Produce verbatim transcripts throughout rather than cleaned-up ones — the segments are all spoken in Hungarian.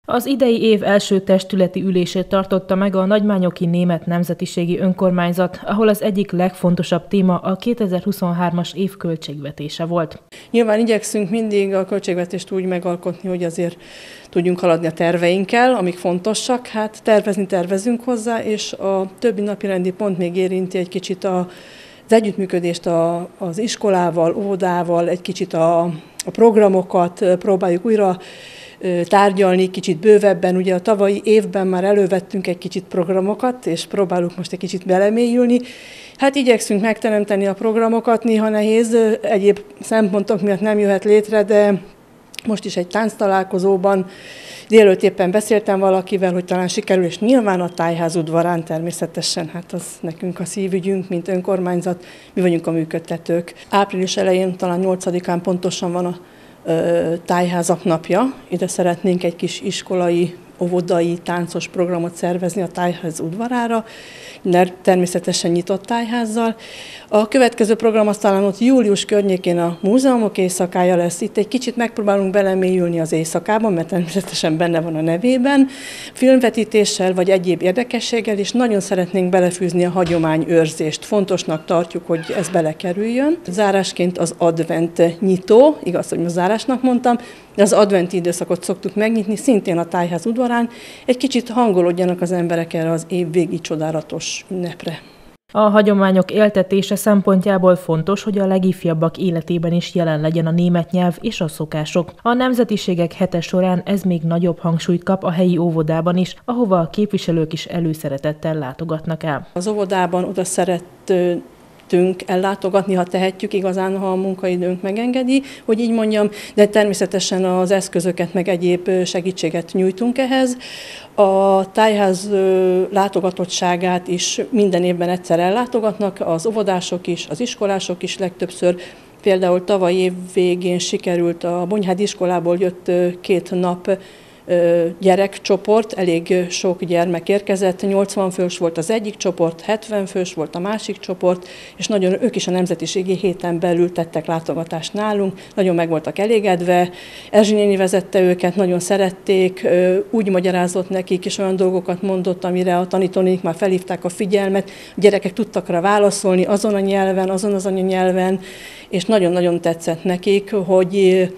Az idei év első testületi ülését tartotta meg a Nagymányoki Német Nemzetiségi Önkormányzat, ahol az egyik legfontosabb téma a kétezer-huszonhármas év költségvetése volt. Nyilván igyekszünk mindig a költségvetést úgy megalkotni, hogy azért tudjunk haladni a terveinkkel, amik fontosak. Hát tervezni tervezünk hozzá, és a többi napirendi pont még érinti egy kicsit a az együttműködést a, az iskolával, óvodával, egy kicsit a, a programokat próbáljuk újra tárgyalni, kicsit bővebben. Ugye a tavalyi évben már elővettünk egy kicsit programokat, és próbálunk most egy kicsit belemélyülni. Hát igyekszünk megteremteni a programokat, néha nehéz, egyéb szempontok miatt nem jöhet létre, de most is egy tánctalálkozóban délelőtt éppen beszéltem valakivel, hogy talán sikerül, és nyilván a tájház udvarán természetesen, hát az nekünk a szívügyünk, mint önkormányzat, mi vagyunk a működtetők. Április elején, talán nyolcadikán pontosan van a ö, tájházak napja, ide szeretnénk egy kis iskolai, óvodai, táncos programot szervezni a tájház udvarára, természetesen nyitott tájházzal. A következő program az talán ott július környékén a múzeumok éjszakája lesz. Itt egy kicsit megpróbálunk belemélyülni az éjszakában, mert természetesen benne van a nevében, filmvetítéssel vagy egyéb érdekességgel, és nagyon szeretnénk belefűzni a hagyományőrzést. Fontosnak tartjuk, hogy ez belekerüljön. Zárásként az advent nyitó, igaz, hogy most zárásnak mondtam, de az adventi időszakot szoktuk megnyitni, szintén a tájház udvarán, egy kicsit hangolódjanak az emberek erre az évvégi csodálatos ünnepre. A hagyományok éltetése szempontjából fontos, hogy a legifjabbak életében is jelen legyen a német nyelv és a szokások. A nemzetiségek hete során ez még nagyobb hangsúlyt kap a helyi óvodában is, ahova a képviselők is előszeretettel látogatnak el. Az óvodában oda szeret ellátogatni, ha tehetjük, igazán, ha a munkaidőnk megengedi, hogy így mondjam, de természetesen az eszközöket, meg egyéb segítséget nyújtunk ehhez. A tájház látogatottságát is minden évben egyszer ellátogatnak, az óvodások is, az iskolások is legtöbbször. Például tavaly év végén sikerült, a Bonyhádi iskolából jött két nap gyerekcsoport, elég sok gyermek érkezett, nyolcvan fős volt az egyik csoport, hetven fős volt a másik csoport, és nagyon ők is a nemzetiségi héten belül tettek látogatást nálunk, nagyon meg voltak elégedve. Erzsi néni vezette őket, nagyon szerették, úgy magyarázott nekik, és olyan dolgokat mondott, amire a tanítónék már felhívták a figyelmet, a gyerekek tudtak rá válaszolni azon a nyelven, azon az anyanyelven, és nagyon-nagyon tetszett nekik, hogy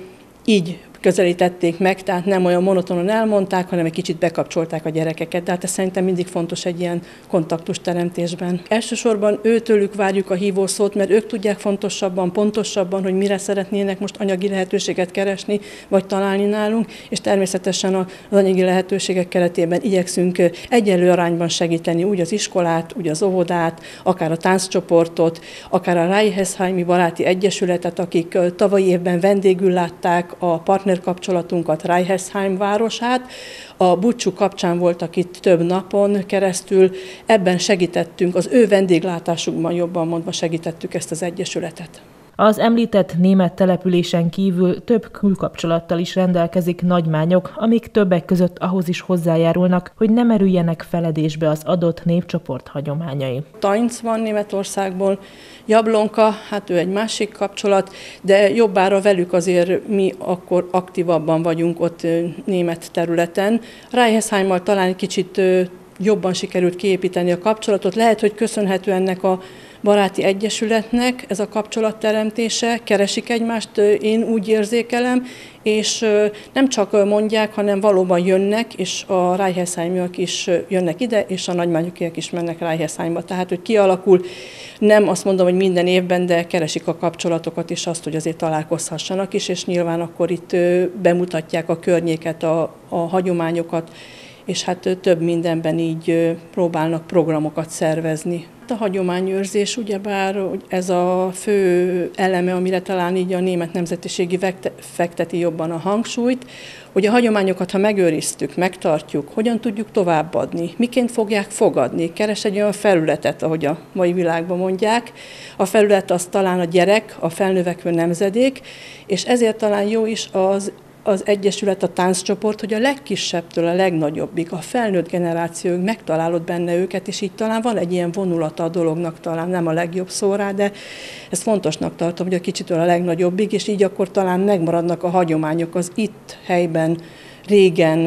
így közelítették meg, tehát nem olyan monotonon elmondták, hanem egy kicsit bekapcsolták a gyerekeket. De hát ez szerintem mindig fontos egy ilyen kontaktus teremtésben. Elsősorban őtőlük várjuk a hívószót, mert ők tudják fontosabban, pontosabban, hogy mire szeretnének most anyagi lehetőséget keresni, vagy találni nálunk, és természetesen az anyagi lehetőségek keretében igyekszünk egyenlő arányban segíteni úgy az iskolát, úgy az óvodát, akár a tánccsoportot, akár a Reichesheimi Baráti Egyesületet, akik tavalyi évben vendégül látták a partner kapcsolatunkat, Reichesheim városát. A búcsú kapcsán voltak itt több napon keresztül, ebben segítettünk, az ő vendéglátásukban jobban mondva segítettük ezt az egyesületet. Az említett német településen kívül több külkapcsolattal is rendelkezik Nagymányok, amik többek között ahhoz is hozzájárulnak, hogy ne merüljenek feledésbe az adott népcsoport hagyományai. Tainc van Németországból, Jablonka, hát ő egy másik kapcsolat, de jobbára velük azért mi akkor aktívabban vagyunk ott német területen. Reichesheimmal talán egy kicsit jobban sikerült kiépíteni a kapcsolatot, lehet, hogy köszönhető ennek a baráti egyesületnek ez a kapcsolatteremtése, keresik egymást, én úgy érzékelem, és nem csak mondják, hanem valóban jönnek, és a Reichesheimiak is jönnek ide, és a nagymányokiak is mennek Reichesheimba. Tehát, hogy kialakul, nem azt mondom, hogy minden évben, de keresik a kapcsolatokat, és azt, hogy azért találkozhassanak is, és nyilván akkor itt bemutatják a környéket, a, a hagyományokat, és hát több mindenben így próbálnak programokat szervezni. A hagyományőrzés ugyebár ez a fő eleme, amire talán így a német nemzetiségi fekteti jobban a hangsúlyt, hogy a hagyományokat, ha megőriztük, megtartjuk, hogyan tudjuk továbbadni, miként fogják fogadni, keres egy olyan felületet, ahogy a mai világban mondják. A felület az talán a gyerek, a felnövekvő nemzedék, és ezért talán jó is az az egyesület, a tánccsoport, hogy a legkisebbtől a legnagyobbig, a felnőtt generációig megtalálod benne őket, és így talán van egy ilyen vonulata a dolognak, talán nem a legjobb szó rá, de ezt fontosnak tartom, hogy a kicsitől a legnagyobbig, és így akkor talán megmaradnak a hagyományok az itt helyben, régen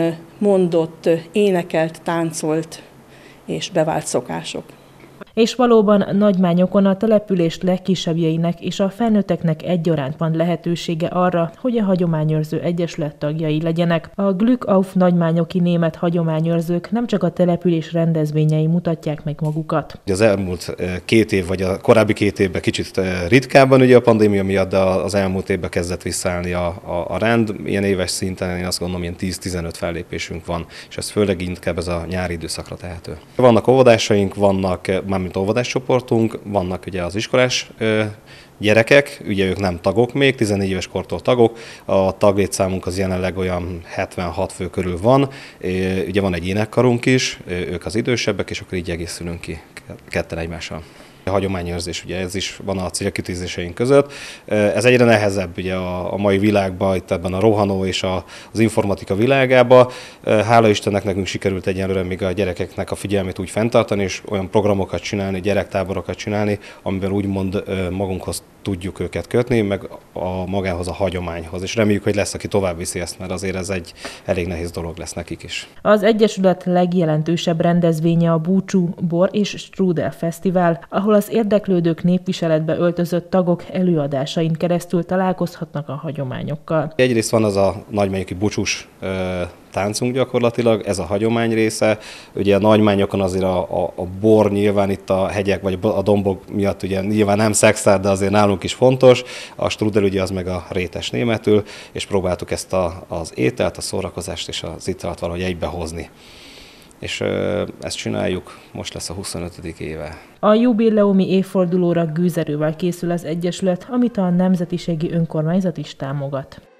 mondott, énekelt, táncolt és bevált szokások. És valóban Nagymányokon a település legkisebbjeinek és a felnőtteknek egyaránt van lehetősége arra, hogy a hagyományőrző egyesület tagjai legyenek. A Glück auf Nagymányoki német hagyományőrzők nem csak a település rendezvényei mutatják meg magukat. Az elmúlt két év, vagy a korábbi két évben kicsit ritkábban ugye a pandémia miatt, de az elmúlt évben kezdett visszaállni a, a, a rend. Ilyen éves szinten én azt gondolom, ilyen tíz-tizenöt fellépésünk van, és ez főleg inkább ez a nyári időszakra tehető. Vannak óvodásaink, vannak mint óvodás csoportunk, vannak ugye az iskolás ö, gyerekek, ugye ők nem tagok még, tizennégy éves kortól tagok, a taglétszámunk az jelenleg olyan hetvenhat fő körül van, é, ugye van egy énekkarunk is, ők az idősebbek, és akkor így egészülünk ki ketten egymással. A hagyományőrzés, ugye ez is van a célkitűzéseink között. Ez egyre nehezebb ugye a, a mai világban, itt ebben a rohanó és a, az informatika világában. Hála Istennek nekünk sikerült egyenlőre még a gyerekeknek a figyelmét úgy fenntartani, és olyan programokat csinálni, gyerektáborokat csinálni, amiben úgymond magunkhoz tudjuk őket kötni, meg a magához a hagyományhoz. És reméljük, hogy lesz, aki tovább viszi ezt, mert azért ez egy elég nehéz dolog lesz nekik is. Az Egyesület legjelentősebb rendezvénye a Búcsú Bor és Strudel Fesztivál, ahol az érdeklődők népviseletbe öltözött tagok előadásain keresztül találkozhatnak a hagyományokkal. Egyrészt van az a nagymányoki búcsús táncunk gyakorlatilag, ez a hagyomány része. Ugye a nagymányokon azért a, a, a bor nyilván itt a hegyek vagy a dombok miatt ugye nyilván nem szexár, de azért nálunk is fontos. A strudel ugye az meg a rétes németül, és próbáltuk ezt a, az ételt, a szórakozást és az italt valahogy egybehozni. És ö, ezt csináljuk, most lesz a huszonötödik éve. A jubileumi évfordulóra gőzerővel készül az Egyesület, amit a Nemzetiségi Önkormányzat is támogat.